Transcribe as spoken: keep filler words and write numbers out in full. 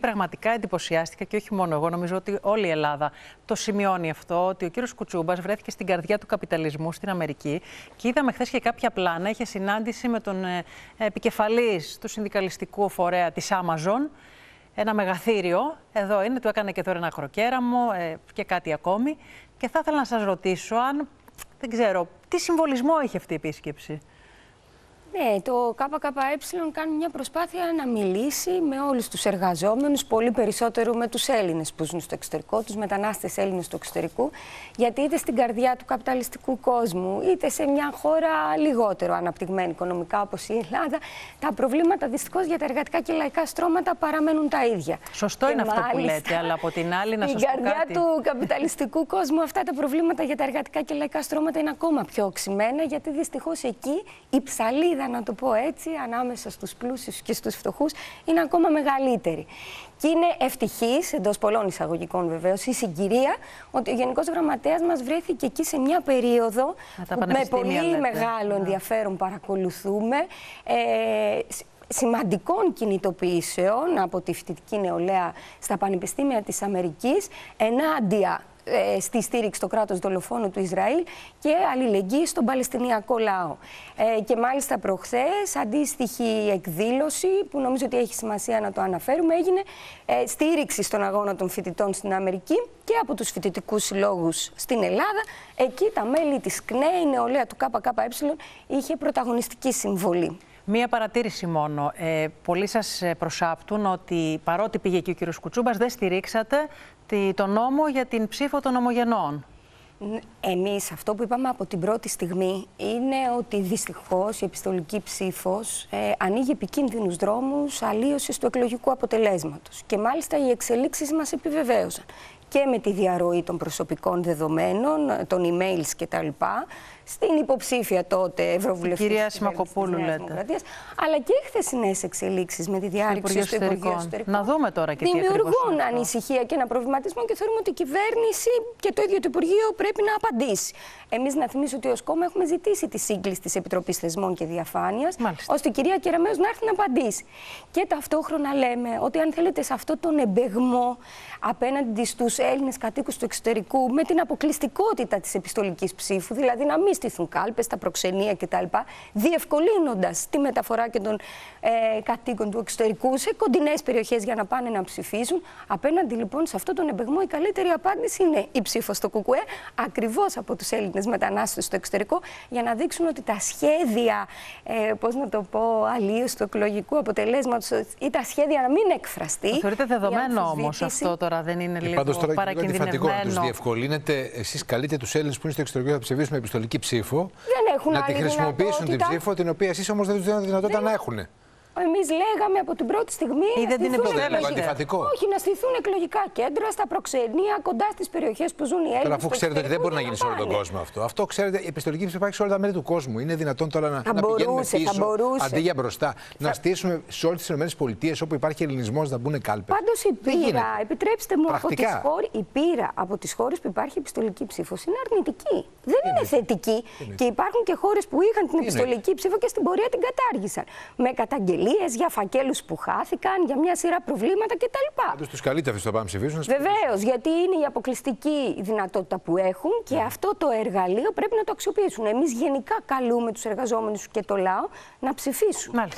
πραγματικά εντυπωσιάστηκα και όχι μόνο εγώ, νομίζω ότι όλη η Ελλάδα το σημειώνει αυτό, ότι ο κύριος Κουτσούμπας βρέθηκε στην καρδιά του καπιταλισμού στην Αμερική και είδαμε χθες και κάποια πλάνα, είχε συνάντηση με τον ε, επικεφαλής του συνδικαλιστικού φορέα της Amazon, ένα μεγαθύριο, εδώ είναι, του έκανε και τώρα ένα ακροκέραμο ε, και κάτι ακόμη και θα ήθελα να σας ρωτήσω αν, δεν ξέρω, τι συμβολισμό έχει αυτή η επίσκεψη. Ναι, το ΚΚΕ κάνει μια προσπάθεια να μιλήσει με όλους τους εργαζόμενους, πολύ περισσότερο με τους Έλληνες που ζουν στο εξωτερικό, τους μετανάστες Έλληνες του εξωτερικού, γιατί είτε στην καρδιά του καπιταλιστικού κόσμου, είτε σε μια χώρα λιγότερο αναπτυγμένη οικονομικά όπως η Ελλάδα, τα προβλήματα δυστυχώς για τα εργατικά και λαϊκά στρώματα παραμένουν τα ίδια. Σωστό και είναι αυτό που λέτε, αλλά από την άλλη να σας πω κάτι. Στην καρδιά του καπιταλιστικού κόσμου αυτά τα προβλήματα για τα εργατικά και λαϊκά στρώματα είναι ακόμα πιο οξυμένα, γιατί δυστυχώς εκεί η ψαλίδα, να το πω έτσι, ανάμεσα στους πλούσιους και στους φτωχούς, είναι ακόμα μεγαλύτερη. Και είναι ευτυχής, εντός πολλών εισαγωγικών βεβαίως, η συγκυρία ότι ο Γενικός Γραμματέας μας βρέθηκε εκεί σε μια περίοδο που με πολύ λέτε. μεγάλο ενδιαφέρον παρακολουθούμε ε, σημαντικών κινητοποιήσεων από τη φοιτητική νεολαία στα πανεπιστήμια της Αμερικής ενάντια στη στήριξη στο κράτος δολοφόνου του Ισραήλ και αλληλεγγύη στον Παλαιστινιακό λαό. Ε, και μάλιστα προχθές αντίστοιχη εκδήλωση, που νομίζω ότι έχει σημασία να το αναφέρουμε, έγινε ε, στήριξη στον αγώνα των φοιτητών στην Αμερική και από τους φοιτητικούς συλλόγους στην Ελλάδα. Εκεί τα μέλη της ΚΝΕ, η νεολαία του ΚΚΕ, είχε πρωταγωνιστική συμβολή. Μία παρατήρηση μόνο. Ε, πολλοί σας προσάπτουν ότι παρότι πήγε εκεί ο κύριος Κουτσούμπας, δεν στηρίξατε το νόμο για την ψήφο των ομογενών. Εμείς αυτό που είπαμε από την πρώτη στιγμή είναι ότι δυστυχώς η επιστολική ψήφος ε, ανοίγει επικίνδυνους δρόμους αλλίωσης του εκλογικού αποτελέσματος. Και μάλιστα οι εξελίξεις μας επιβεβαίωσαν και με τη διαρροή των προσωπικών δεδομένων, των emails κτλ. Στην υποψήφια τότε Ευρωβουλευτή κυρία Σιμακοπούλου, λέτε. Αλλά και χθεσινές εξελίξεις με τη διάρρηξη του Υπουργείου Εσωτερικών. Να δούμε τώρα και τι δημιουργούν ανησυχία και ένα προβληματισμό και θεωρούμε ότι η κυβέρνηση και το ίδιο το Υπουργείο πρέπει να απαντήσει. Εμείς να θυμίσω ότι ως κόμμα έχουμε ζητήσει τη σύγκληση της Επιτροπής Θεσμών και Διαφάνειας, ώστε η κυρία Κεραμέως να έρθει να απαντήσει. Και ταυτόχρονα λέμε ότι αν θέλετε σε αυτόν τον εμπεγμό απέναντι στους Έλληνες κατοίκους του εξωτερικού, με την αποκλειστικότητα της επιστολικής ψήφου, δηλαδή να μην στηθούν κάλπες, τα προξενία κτλ., διευκολύνοντας τη μεταφορά και των ε, κατοίκων του εξωτερικού σε κοντινές περιοχές για να πάνε να ψηφίζουν. Απέναντι λοιπόν σε αυτόν τον εμπεγμό, η καλύτερη απάντηση είναι η ψήφος στο ΚΚΕ, ακριβώς από τους Έλληνες μετανάστες στο εξωτερικό, για να δείξουν ότι τα σχέδια, ε, πώς να το πω, αλλίωση του εκλογικού αποτελέσματος ή τα σχέδια να μην εκφραστεί. Το θεωρείτε δεδομένο όμως αυτό τώρα, δεν είναι λίγο παρακινδυνευμένο? Να τους διευκολύνετε, εσείς καλείτε τους Έλληνες που είναι στο εξωτερικό να ψηφίσουν με επιστολική ψήφο, δεν έχουν να τη χρησιμοποιήσουν δυνατότητα. την ψήφο, την οποία εσείς όμως δεν τους δίνετε τη δυνατότητα δεν... να έχουν. Εμείς λέγαμε από την πρώτη στιγμή ή δεν την αντιφατικό. Όχι, να στηθούν εκλογικά κέντρα στα προξενία, κοντά στις περιοχές που ζουν οι Έλληνες. Τώρα, αφού ξέρετε ότι δεν μπορεί να γίνει σε όλο τον κόσμο αυτό. Αυτό ξέρετε, η επιστολική ψήφο υπάρχει σε όλα τα μέρη του κόσμου. Είναι δυνατόν τώρα να, να πηγαίνουμε πίσω, αντί για μπροστά, θα... να στήσουμε σε όλες τις ΗΠΑ όπου υπάρχει ελληνισμός να μπουν κάλπες. Πάντως η πείρα, επιτρέψτε μου, από τις χώρες, η πείρα από τις χώρες που υπάρχει επιστολική ψήφος είναι αρνητική. Δεν είναι, είναι θετική. Είναι. Και υπάρχουν και χώρες που είχαν την επιστολική είναι. ψήφο και στην πορεία την κατάργησαν. Με καταγγελίες για φακέλους που χάθηκαν, για μια σειρά προβλήματα κτλ. Πάντως τους καλείτε αυτούς να πάνε ψηφίσουν. Βεβαίως, γιατί είναι η αποκλειστική δυνατότητα που έχουν και yeah. αυτό το εργαλείο πρέπει να το αξιοποιήσουν. Εμείς γενικά καλούμε τους εργαζόμενους και το λαό να ψηφίσουν. Μάλιστα.